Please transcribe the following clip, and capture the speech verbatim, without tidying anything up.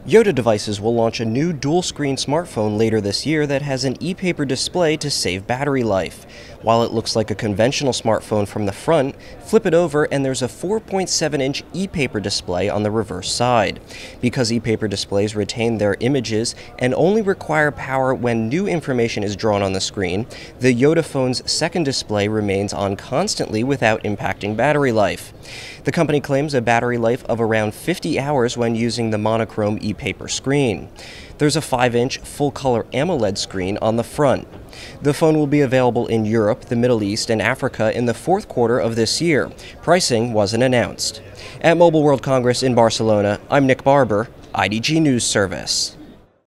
Yoda Devices will launch a new dual-screen smartphone later this year that has an e-paper display to save battery life. While it looks like a conventional smartphone from the front, flip it over and there's a four point seven inch e-paper display on the reverse side. Because e-paper displays retain their images and only require power when new information is drawn on the screen, the Yoda phone's second display remains on constantly without impacting battery life. The company claims a battery life of around fifty hours when using the monochrome e-paper screen. There's a five inch full-color AMOLED screen on the front. The phone will be available in Europe, the Middle East, and Africa in the fourth quarter of this year. Pricing wasn't announced. At Mobile World Congress in Barcelona, I'm Nick Barber, I D G News Service.